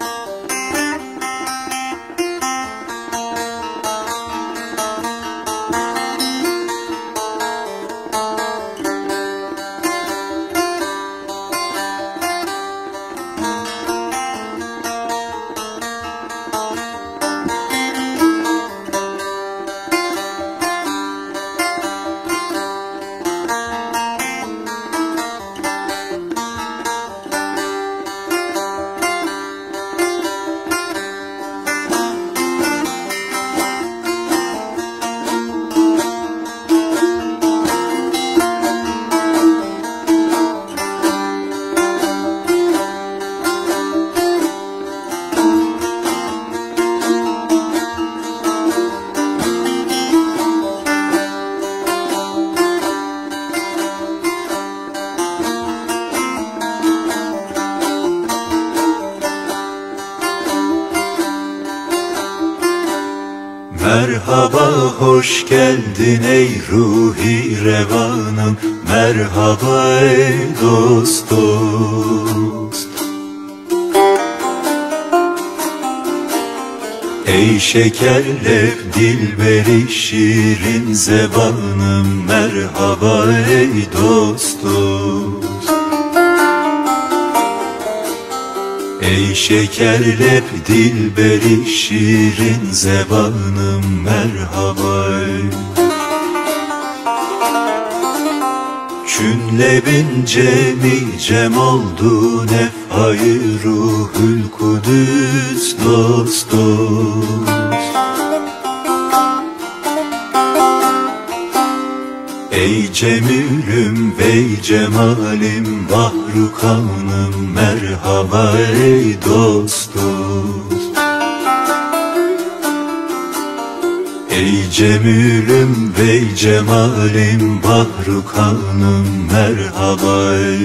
Merhaba, hoş geldin ey ruhi revanım. Merhaba ey dost dost. Ey şekerlep dilberi şirin zebanım. Merhaba ey dost dost. Ey şekerlep dilberi şirin zebanım. Merhaba. Çün lebin cemi cem oldu nefhayı ruhül kudüs dost dost. Ey cemülüm ve cemalim bahru kanım. Merhaba ey dost dost. Ey cemülüm ve cemalim bahru kanım. Merhaba ey.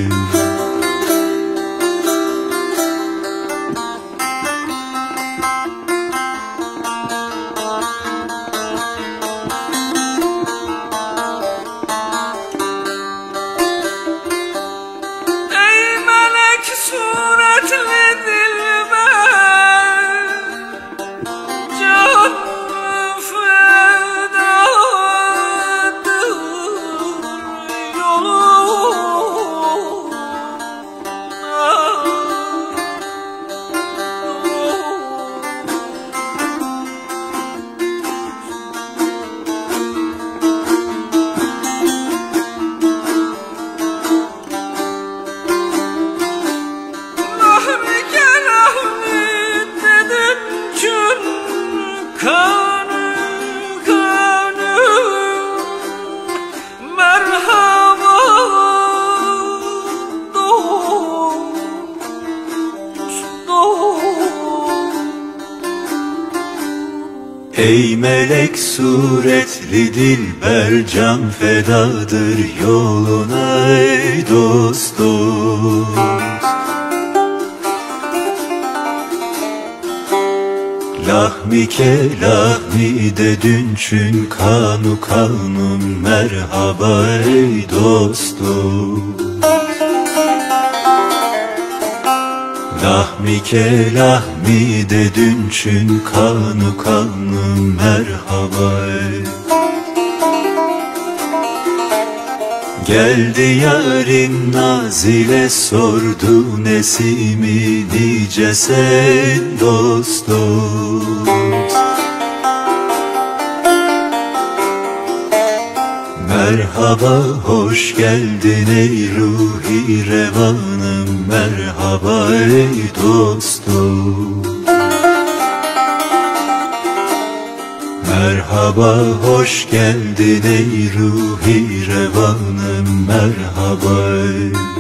Ey melek suretli dilber can fedadır yoluna ey dost dost. Lahmi ke lahmi de dünçün kanu kanım. Merhaba ey dost dost. Lahmi ke lahmi de dünçün kanu kanım. Merhaba ey. Geldi yarın nazile sordu nesimi nice sen dost dost. Merhaba, hoş geldin ey ruhi revanım. Merhaba ey dost dost. Merhaba, hoş geldin ey ruhi revanım. Merhaba ey.